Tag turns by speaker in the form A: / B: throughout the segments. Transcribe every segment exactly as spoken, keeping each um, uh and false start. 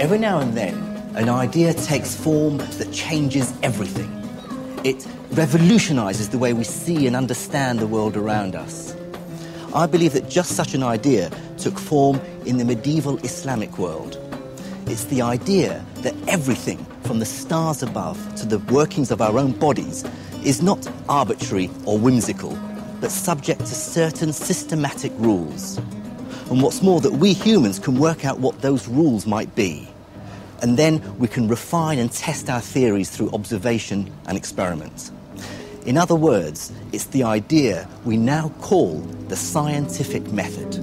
A: Every now and then, an idea takes form that changes everything. It revolutionises the way we see and understand the world around us. I believe that just such an idea took form in the medieval Islamic world. It's the idea that everything, from the stars above to the workings of our own bodies, is not arbitrary or whimsical, but subject to certain systematic rules. And what's more, that we humans can work out what those rules might be. And then we can refine and test our theories through observation and experiment. In other words, it's the idea we now call the scientific method.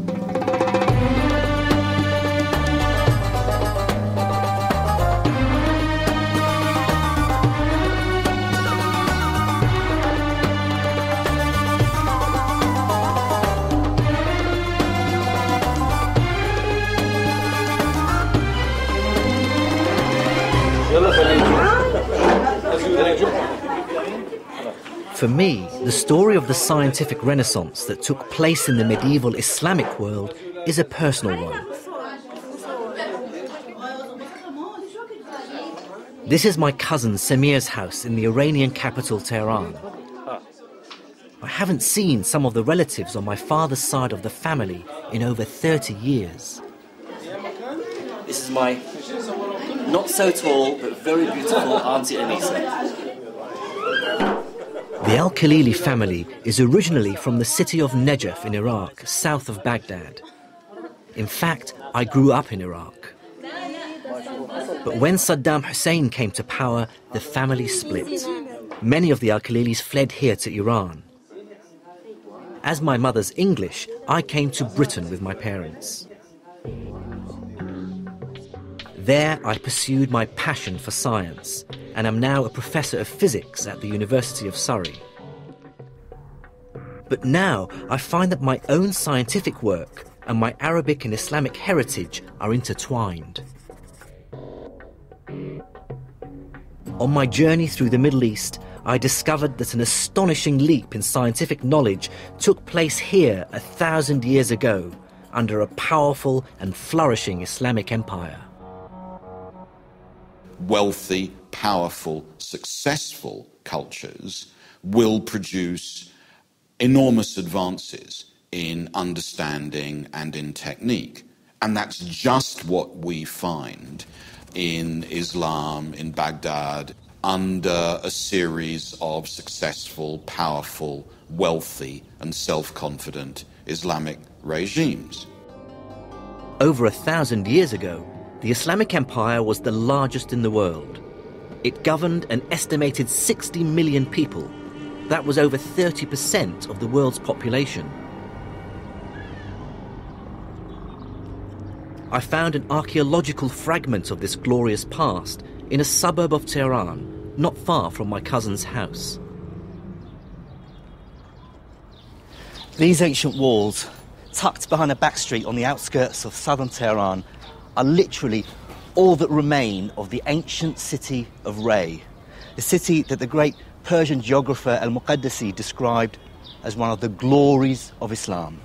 B: For me, the story of the scientific renaissance that took place in the medieval Islamic world is a personal one. This is my cousin Samir's house in the Iranian capital, Tehran. I haven't seen some of the relatives on my father's side of the family in over thirty years.
A: This is my not so tall but very beautiful Auntie Anisa.
B: The Al-Khalili family is originally from the city of Najaf in Iraq, south of Baghdad. In fact, I grew up in Iraq. But when Saddam Hussein came to power, the family split. Many of the Al-Khalilis fled here to Iran. As my mother's English, I came to Britain with my parents. There, I pursued my passion for science and am now a professor of physics at the University of Surrey. But now, I find that my own scientific work and my Arabic and Islamic heritage are intertwined. On my journey through the Middle East, I discovered that an astonishing leap in scientific knowledge took place here a thousand years ago under a powerful and flourishing Islamic empire.
C: Wealthy, powerful, successful cultures will produce enormous advances in understanding and in technique. And that's just what we find in Islam, in Baghdad, under a series of successful, powerful, wealthy and self-confident Islamic regimes.
B: Over a thousand years ago, the Islamic Empire was the largest in the world. It governed an estimated sixty million people. That was over thirty percent of the world's population. I found an archaeological fragment of this glorious past in a suburb of Tehran, not far from my cousin's house.
A: These ancient walls, tucked behind a back street on the outskirts of southern Tehran, are literally all that remain of the ancient city of Ray, a city that the great Persian geographer Al-Muqaddasi described as one of the glories of Islam.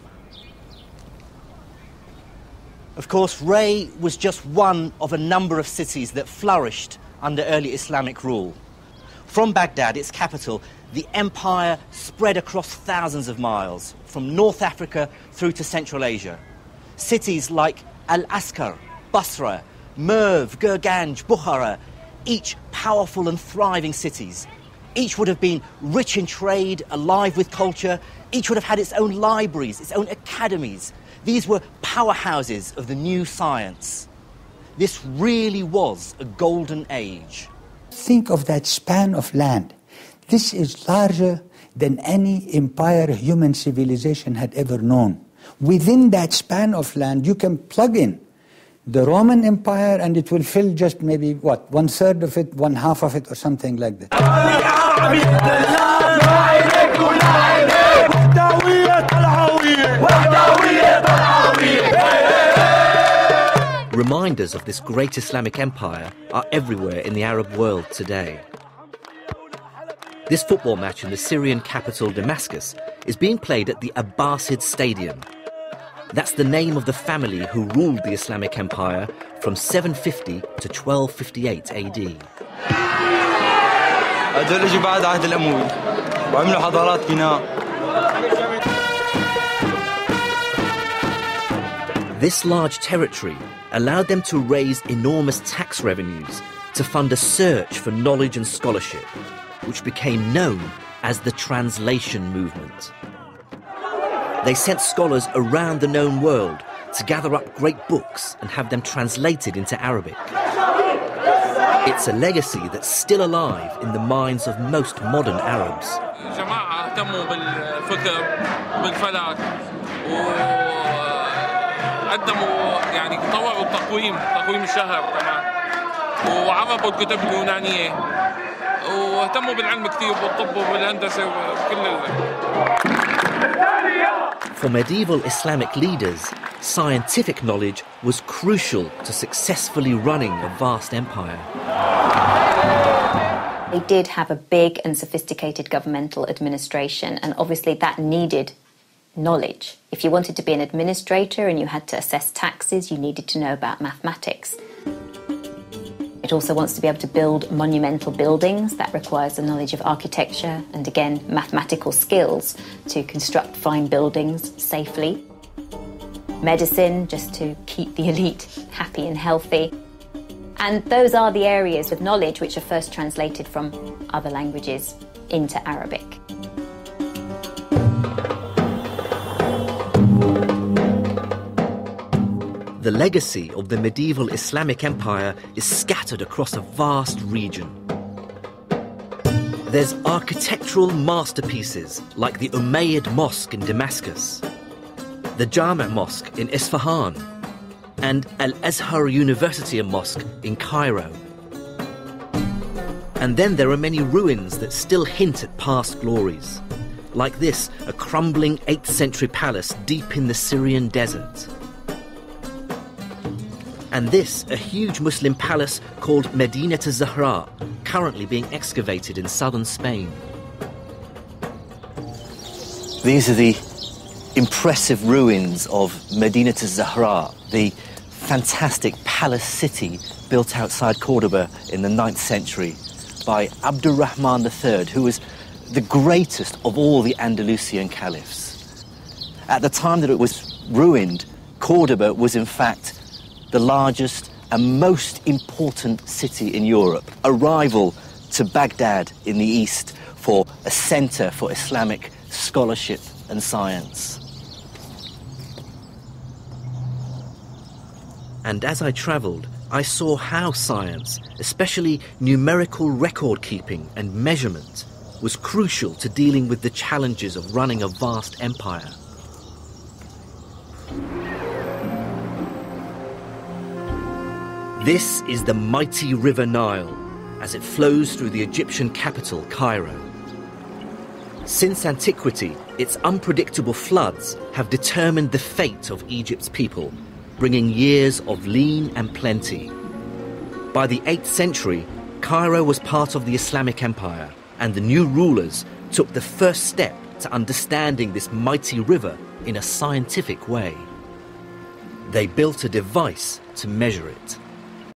A: Of course, Ray was just one of a number of cities that flourished under early Islamic rule. From Baghdad, its capital, the empire spread across thousands of miles, from North Africa through to Central Asia. Cities like Al-Askar, Basra, Merv, Gurganj, Bukhara, each powerful and thriving cities. Each would have been rich in trade, alive with culture. Each would have had its own libraries, its own academies. These were powerhouses of the new science. This really was a golden age.
D: Think of that span of land. This is larger than any empire human civilization had ever known. Within that span of land, you can plug in the Roman Empire and it will fill just maybe, what, one third of it, one half of it, or something like that.
B: Reminders of this great Islamic empire are everywhere in the Arab world today. This football match in the Syrian capital Damascus is being played at the Abbasid Stadium. That's the name of the family who ruled the Islamic Empire from seven fifty to twelve fifty-eight A D.
E: هذول اجوا بعد عهد الأموي وعملوا حضارات بناء.
B: This large territory allowed them to raise enormous tax revenues to fund a search for knowledge and scholarship, which became known as the translation movement. They sent scholars around the known world to gather up great books and have them translated into Arabic. It's a legacy that's still alive in the minds of most modern Arabs.
F: جماعة اهتموا بالفكر بالفلك وقدموا يعني طوروا التقويم تقويم الشهر كمان وعربوا الكتب اليونانية واهتموا بالعلم كثير بالطب وبالهندسة وكل ال...
B: For medieval Islamic leaders, scientific knowledge was crucial to successfully running a vast empire.
G: They did have a big and sophisticated governmental administration, and obviously that needed knowledge. If you wanted to be an administrator and you had to assess taxes, you needed to know about mathematics. It also wants to be able to build monumental buildings. That requires the knowledge of architecture and, again, mathematical skills to construct fine buildings safely. Medicine, just to keep the elite happy and healthy. And those are the areas of knowledge which are first translated from other languages into Arabic.
B: The legacy of the medieval Islamic Empire is scattered across a vast region. There's architectural masterpieces like the Umayyad Mosque in Damascus, the Jami' Mosque in Isfahan, and Al-Azhar University Mosque in Cairo. And then there are many ruins that still hint at past glories, like this, a crumbling eighth century palace deep in the Syrian desert. And this, a huge Muslim palace called Medinat al-Zahra, currently being excavated in southern Spain.
A: These are the impressive ruins of Medinat al-Zahra, the fantastic palace city built outside Cordoba in the ninth century by Abdurrahman the Third, who was the greatest of all the Andalusian caliphs. At the time that it was ruined, Cordoba was in fact the largest and most important city in Europe, a rival to Baghdad in the east for a centre for Islamic scholarship and science.
B: And as I travelled, I saw how science, especially numerical record-keeping and measurement, was crucial to dealing with the challenges of running a vast empire. This is the mighty River Nile as it flows through the Egyptian capital, Cairo. Since antiquity, its unpredictable floods have determined the fate of Egypt's people, bringing years of lean and plenty. By the eighth century, Cairo was part of the Islamic Empire, and the new rulers took the first step to understanding this mighty river in a scientific way. They built a device to measure it.